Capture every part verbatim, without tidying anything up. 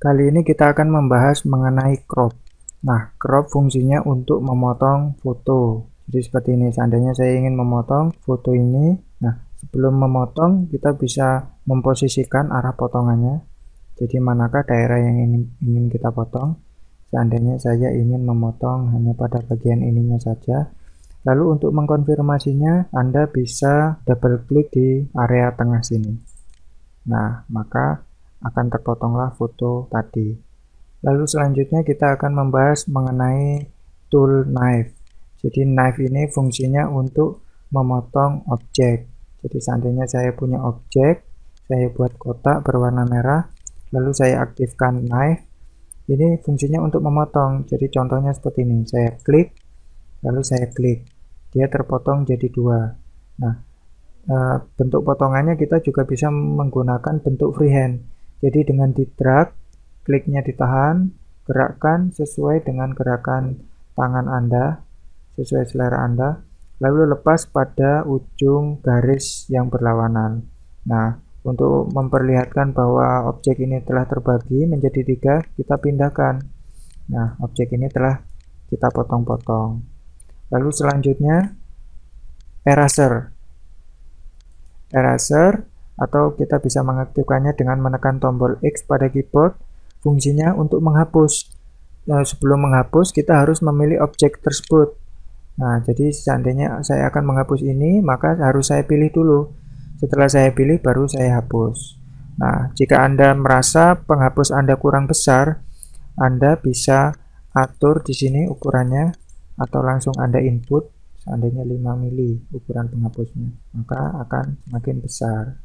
Kali ini kita akan membahas mengenai crop. Nah, crop fungsinya untuk memotong foto. Jadi seperti ini, seandainya saya ingin memotong foto ini. Nah, sebelum memotong kita bisa memposisikan arah potongannya. Jadi manakah daerah yang ingin, ingin kita potong. Seandainya saya ingin memotong hanya pada bagian ininya saja. Lalu untuk mengkonfirmasinya, Anda bisa double klik di area tengah sini. Nah, maka akan terpotonglah foto tadi. Lalu selanjutnya kita akan membahas mengenai tool knife. Jadi knife ini fungsinya untuk memotong objek. Jadi seandainya saya punya objek, saya buat kotak berwarna merah, lalu saya aktifkan knife. Ini fungsinya untuk memotong. Jadi contohnya seperti ini, saya klik, lalu saya klik, dia terpotong jadi dua. Nah, bentuk potongannya kita juga bisa menggunakan bentuk freehand. Jadi dengan di drag, kliknya ditahan, gerakkan sesuai dengan gerakan tangan Anda, sesuai selera Anda, lalu lepas pada ujung garis yang berlawanan. Nah, untuk memperlihatkan bahwa objek ini telah terbagi menjadi tiga, kita pindahkan. Nah, objek ini telah kita potong-potong. Lalu selanjutnya eraser. Eraser atau kita bisa mengaktifkannya dengan menekan tombol X pada keyboard. Fungsinya untuk menghapus. Nah, sebelum menghapus kita harus memilih objek tersebut. Nah, jadi seandainya saya akan menghapus ini, maka harus saya pilih dulu. Setelah saya pilih baru saya hapus. Nah, jika Anda merasa penghapus Anda kurang besar, Anda bisa atur di sini ukurannya atau langsung Anda input. Seandainya lima mili ukuran penghapusnya, maka akan semakin besar.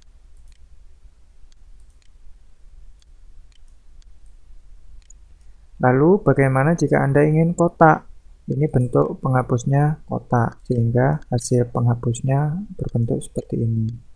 Lalu bagaimana jika Anda ingin kotak? Ini bentuk penghapusnya kotak, sehingga hasil penghapusnya berbentuk seperti ini.